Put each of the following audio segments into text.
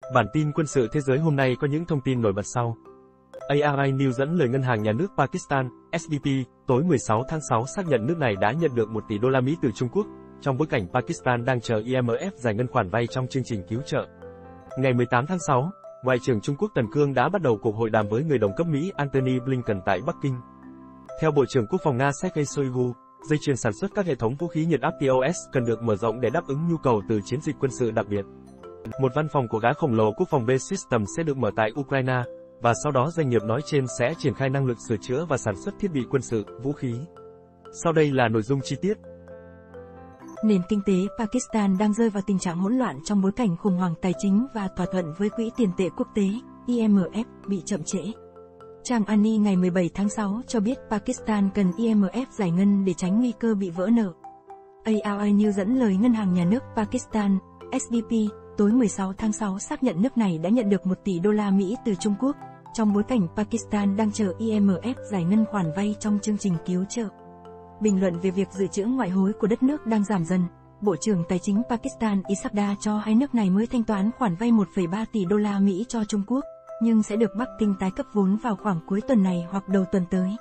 Bản tin quân sự thế giới hôm nay có những thông tin nổi bật sau. ARI News dẫn lời ngân hàng nhà nước Pakistan, SBP, tối 16 tháng 6 xác nhận nước này đã nhận được 1 tỷ đô la Mỹ từ Trung Quốc, trong bối cảnh Pakistan đang chờ IMF giải ngân khoản vay trong chương trình cứu trợ. Ngày 18 tháng 6, Ngoại trưởng Trung Quốc Tần Cương đã bắt đầu cuộc hội đàm với người đồng cấp Mỹ Antony Blinken tại Bắc Kinh. Theo Bộ trưởng Quốc phòng Nga Sergei Shoigu, dây chuyền sản xuất các hệ thống vũ khí nhiệt áp TOS cần được mở rộng để đáp ứng nhu cầu từ chiến dịch quân sự đặc biệt. Một văn phòng của gã khổng lồ quốc phòng B-Systems sẽ được mở tại Ukraine, và sau đó doanh nghiệp nói trên sẽ triển khai năng lực sửa chữa và sản xuất thiết bị quân sự, vũ khí. Sau đây là nội dung chi tiết. Nền kinh tế Pakistan đang rơi vào tình trạng hỗn loạn trong bối cảnh khủng hoảng tài chính và thỏa thuận với Quỹ tiền tệ quốc tế, IMF, bị chậm trễ. Trang Ani ngày 17 tháng 6 cho biết Pakistan cần IMF giải ngân để tránh nguy cơ bị vỡ nợ. ARI News dẫn lời ngân hàng nhà nước Pakistan, SBP, tối 16 tháng 6 xác nhận nước này đã nhận được 1 tỷ đô la Mỹ từ Trung Quốc, trong bối cảnh Pakistan đang chờ IMF giải ngân khoản vay trong chương trình cứu trợ. Bình luận về việc dự trữ ngoại hối của đất nước đang giảm dần, Bộ trưởng Tài chính Pakistan Isabda cho hay nước này mới thanh toán khoản vay 1,3 tỷ đô la Mỹ cho Trung Quốc, nhưng sẽ được Bắc Kinh tái cấp vốn vào khoảng cuối tuần này hoặc đầu tuần tới.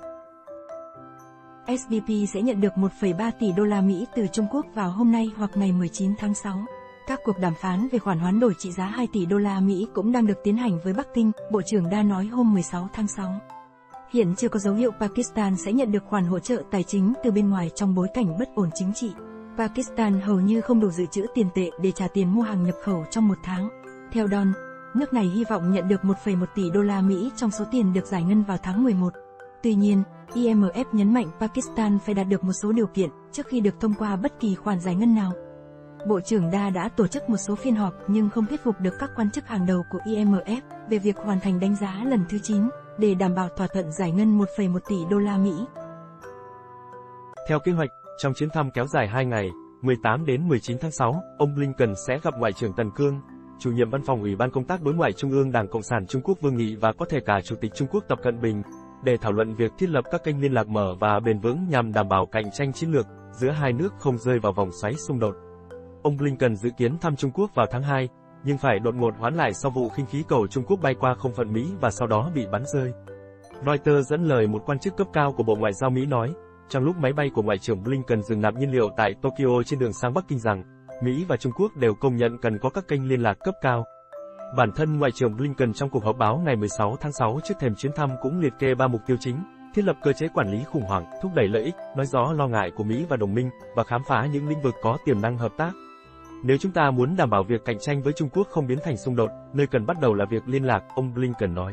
SBP sẽ nhận được 1,3 tỷ đô la Mỹ từ Trung Quốc vào hôm nay hoặc ngày 19 tháng 6. Các cuộc đàm phán về khoản hoán đổi trị giá 2 tỷ đô la Mỹ cũng đang được tiến hành với Bắc Kinh, Bộ trưởng đã nói hôm 16 tháng 6. Hiện chưa có dấu hiệu Pakistan sẽ nhận được khoản hỗ trợ tài chính từ bên ngoài trong bối cảnh bất ổn chính trị. Pakistan hầu như không đủ dự trữ tiền tệ để trả tiền mua hàng nhập khẩu trong một tháng. Theo Don, nước này hy vọng nhận được 1,1 tỷ đô la Mỹ trong số tiền được giải ngân vào tháng 11. Tuy nhiên, IMF nhấn mạnh Pakistan phải đạt được một số điều kiện trước khi được thông qua bất kỳ khoản giải ngân nào. Bộ trưởng đã tổ chức một số phiên họp nhưng không thuyết phục được các quan chức hàng đầu của IMF về việc hoàn thành đánh giá lần thứ 9 để đảm bảo thỏa thuận giải ngân 1,1 tỷ đô la Mỹ. Theo kế hoạch, trong chuyến thăm kéo dài 2 ngày, 18 đến 19 tháng 6, ông Blinken sẽ gặp Ngoại trưởng Tần Cương, chủ nhiệm văn phòng Ủy ban Công tác Đối ngoại Trung ương Đảng Cộng sản Trung Quốc Vương Nghị và có thể cả Chủ tịch Trung Quốc Tập Cận Bình, để thảo luận việc thiết lập các kênh liên lạc mở và bền vững nhằm đảm bảo cạnh tranh chiến lược giữa hai nước không rơi vào vòng xoáy xung đột. Ông Blinken dự kiến thăm Trung Quốc vào tháng 2, nhưng phải đột ngột hoãn lại sau vụ khinh khí cầu Trung Quốc bay qua không phận Mỹ và sau đó bị bắn rơi. Reuters dẫn lời một quan chức cấp cao của Bộ Ngoại giao Mỹ nói, trong lúc máy bay của Ngoại trưởng Blinken dừng nạp nhiên liệu tại Tokyo trên đường sang Bắc Kinh rằng, Mỹ và Trung Quốc đều công nhận cần có các kênh liên lạc cấp cao. Bản thân Ngoại trưởng Blinken trong cuộc họp báo ngày 16 tháng 6 trước thềm chuyến thăm cũng liệt kê 3 mục tiêu chính: thiết lập cơ chế quản lý khủng hoảng, thúc đẩy lợi ích, nói rõ lo ngại của Mỹ và đồng minh, và khám phá những lĩnh vực có tiềm năng hợp tác. Nếu chúng ta muốn đảm bảo việc cạnh tranh với Trung Quốc không biến thành xung đột, nơi cần bắt đầu là việc liên lạc, ông Blinken nói.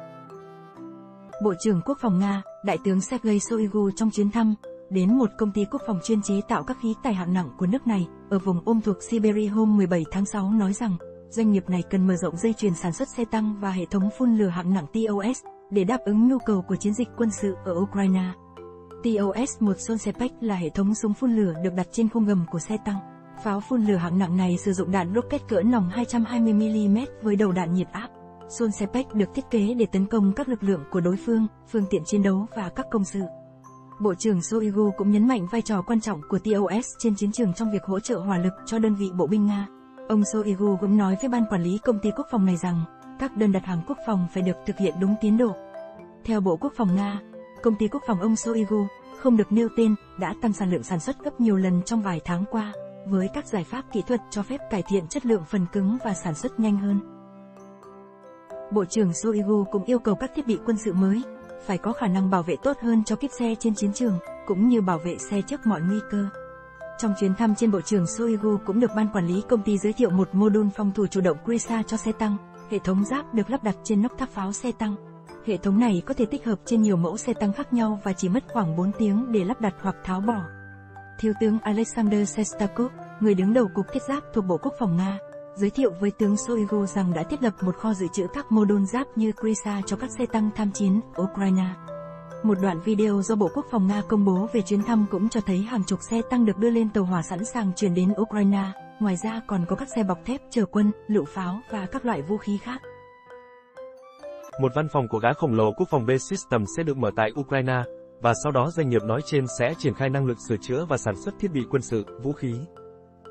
Bộ trưởng Quốc phòng Nga, Đại tướng Sergei Shoigu trong chuyến thăm đến một công ty quốc phòng chuyên chế tạo các khí tài hạng nặng của nước này ở vùng Ôm thuộc Siberia hôm 17 tháng 6 nói rằng, doanh nghiệp này cần mở rộng dây chuyền sản xuất xe tăng và hệ thống phun lửa hạng nặng TOS để đáp ứng nhu cầu của chiến dịch quân sự ở Ukraine. TOS-1 Sonsepec là hệ thống súng phun lửa được đặt trên khung gầm của xe tăng. Pháo phun lửa hạng nặng này sử dụng đạn rocket cỡ nòng 220mm với đầu đạn nhiệt áp. Sonsepec được thiết kế để tấn công các lực lượng của đối phương, phương tiện chiến đấu và các công sự. Bộ trưởng Shoigu cũng nhấn mạnh vai trò quan trọng của TOS trên chiến trường trong việc hỗ trợ hỏa lực cho đơn vị bộ binh Nga. Ông Shoigu cũng nói với ban quản lý công ty quốc phòng này rằng, các đơn đặt hàng quốc phòng phải được thực hiện đúng tiến độ. Theo Bộ Quốc phòng Nga, công ty quốc phòng ông Shoigu, không được nêu tên, đã tăng sản lượng sản xuất gấp nhiều lần trong vài tháng qua, với các giải pháp kỹ thuật cho phép cải thiện chất lượng phần cứng và sản xuất nhanh hơn. Bộ trưởng Shoigu cũng yêu cầu các thiết bị quân sự mới phải có khả năng bảo vệ tốt hơn cho kíp xe trên chiến trường, cũng như bảo vệ xe trước mọi nguy cơ. Trong chuyến thăm trên, Bộ trưởng Shoigu cũng được ban quản lý công ty giới thiệu một mô đun phòng thủ chủ động Krisa cho xe tăng. Hệ thống giáp được lắp đặt trên nóc tháp pháo xe tăng. Hệ thống này có thể tích hợp trên nhiều mẫu xe tăng khác nhau và chỉ mất khoảng 4 tiếng để lắp đặt hoặc tháo bỏ. Thiếu tướng Alexander Sestakov, người đứng đầu Cục Thiết giáp thuộc Bộ Quốc phòng Nga, giới thiệu với tướng Shoigu rằng đã thiết lập một kho dự trữ các mô đun giáp như Krisa cho các xe tăng tham chiến Ukraine. Một đoạn video do Bộ Quốc phòng Nga công bố về chuyến thăm cũng cho thấy hàng chục xe tăng được đưa lên tàu hỏa sẵn sàng chuyển đến Ukraine, ngoài ra còn có các xe bọc thép chở quân, lựu pháo và các loại vũ khí khác. Một văn phòng của gã khổng lồ quốc phòng B-Systems sẽ được mở tại Ukraine, và sau đó doanh nghiệp nói trên sẽ triển khai năng lực sửa chữa và sản xuất thiết bị quân sự, vũ khí.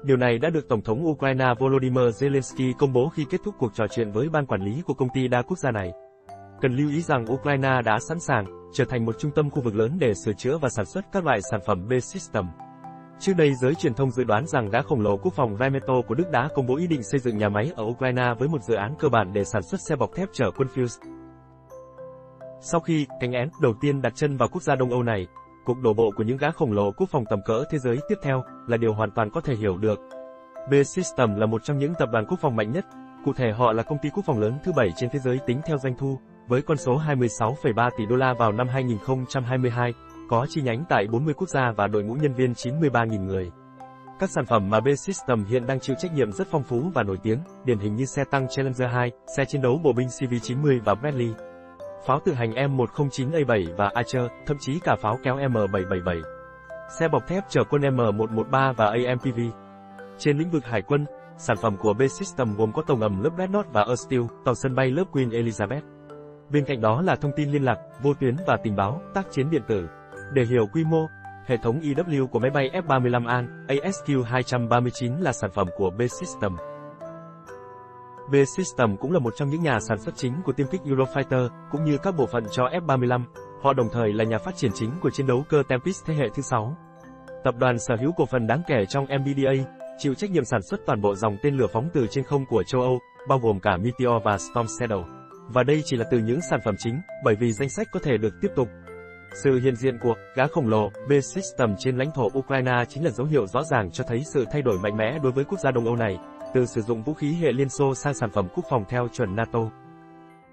Điều này đã được Tổng thống Ukraine Volodymyr Zelensky công bố khi kết thúc cuộc trò chuyện với ban quản lý của công ty đa quốc gia này. Cần lưu ý rằng Ukraine đã sẵn sàng trở thành một trung tâm khu vực lớn để sửa chữa và sản xuất các loại sản phẩm B-System. Trước đây giới truyền thông dự đoán rằng gã khổng lồ quốc phòng Rheinmetall của Đức đã công bố ý định xây dựng nhà máy ở Ukraine với một dự án cơ bản để sản xuất xe bọc thép chở quân Fuse. Sau khi cánh én đầu tiên đặt chân vào quốc gia Đông Âu này, cuộc đổ bộ của những gã khổng lồ quốc phòng tầm cỡ thế giới tiếp theo là điều hoàn toàn có thể hiểu được. B-System là một trong những tập đoàn quốc phòng mạnh nhất, cụ thể họ là công ty quốc phòng lớn thứ 7 trên thế giới tính theo doanh thu, với con số 26,3 tỷ đô la vào năm 2022, có chi nhánh tại 40 quốc gia và đội ngũ nhân viên 93.000 người. Các sản phẩm mà B-System hiện đang chịu trách nhiệm rất phong phú và nổi tiếng, điển hình như xe tăng Challenger 2, xe chiến đấu bộ binh CV-90 và Bradley, pháo tự hành M109A7 và Archer, thậm chí cả pháo kéo M777, xe bọc thép chở quân M113 và AMPV. Trên lĩnh vực hải quân, sản phẩm của B-System gồm có tàu ngầm lớp Dreadnought và Ersteel, tàu sân bay lớp Queen Elizabeth. Bên cạnh đó là thông tin liên lạc, vô tuyến và tình báo, tác chiến điện tử. Để hiểu quy mô, hệ thống EW của máy bay F-35A, ASQ-239 là sản phẩm của B-System. B-System cũng là một trong những nhà sản xuất chính của tiêm kích Eurofighter, cũng như các bộ phận cho F-35. Họ đồng thời là nhà phát triển chính của chiến đấu cơ Tempest thế hệ thứ 6. Tập đoàn sở hữu cổ phần đáng kể trong MBDA, chịu trách nhiệm sản xuất toàn bộ dòng tên lửa phóng từ trên không của châu Âu, bao gồm cả Meteor và Storm Shadow. Và đây chỉ là từ những sản phẩm chính, bởi vì danh sách có thể được tiếp tục. Sự hiện diện của gã khổng lồ B-System trên lãnh thổ Ukraine chính là dấu hiệu rõ ràng cho thấy sự thay đổi mạnh mẽ đối với quốc gia Đông Âu này, từ sử dụng vũ khí hệ Liên Xô sang sản phẩm quốc phòng theo chuẩn NATO.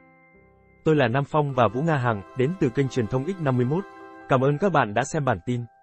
Tôi là Nam Phong và Vũ Nga Hằng, đến từ kênh truyền thông X51. Cảm ơn các bạn đã xem bản tin.